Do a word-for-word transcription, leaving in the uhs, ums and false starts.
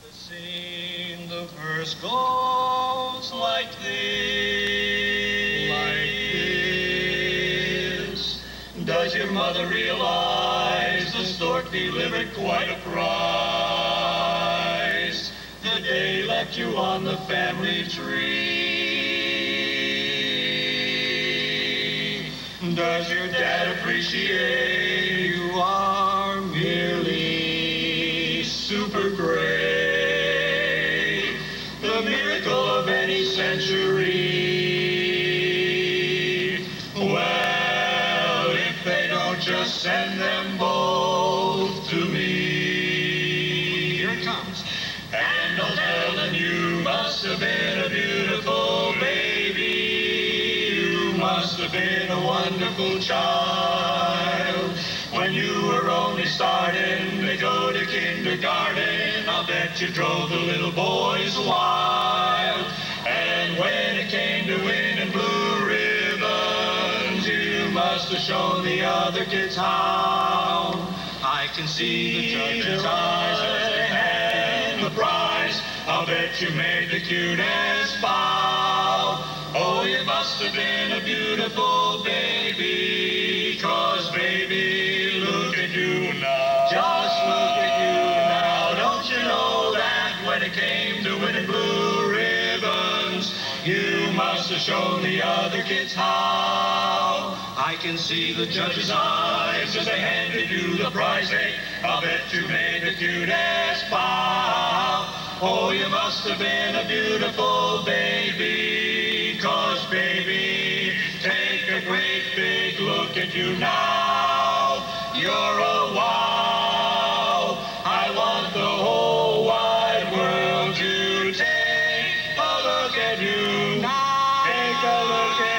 The scene, the verse goes like this. Like this. Does your mother realize the stork delivered quite a prize the day left you on the family tree? Does your dad appreciate you are merely super great? The miracle of any century. Well, if they don't just send them both to me. Here it comes. And I'll tell them you must have been a beautiful baby. You must have been a wonderful child. When you were only starting to go to kindergarten, I'll bet you drove the little boys wild. And when it came to winning blue ribbons, you must have shown the other kids how. I can see the judge's eyes as they hand the prize. I'll bet you made the cutest bow. Oh, you must have been a beautiful baby, 'cause baby, look at you now. Just look at you now. Don't you know that when it came to winning blue ribbons, you must have shown the other kids how. I can see the judge's eyes as they handed you the prize. Hey, I'll bet you made the cutest bow. Oh, you must have been a beautiful baby, 'cause baby, take a great big look at you now. You're a wow. I want the whole wide world to take a look at you now. Take a look at